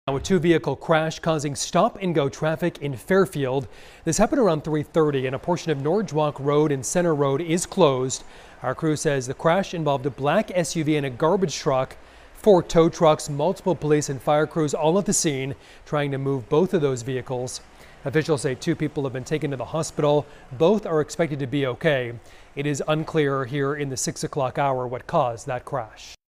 Now, a two-vehicle crash causing stop-and-go traffic in Fairfield. This happened around 3:30, and a portion of Norridgewock Road and Center Road is closed. Our crew says the crash involved a black SUV and a garbage truck. 4 tow trucks, multiple police and fire crews all at the scene, trying to move both of those vehicles. Officials say 2 people have been taken to the hospital. Both are expected to be okay. It is unclear here in the 6 o'clock hour what caused that crash.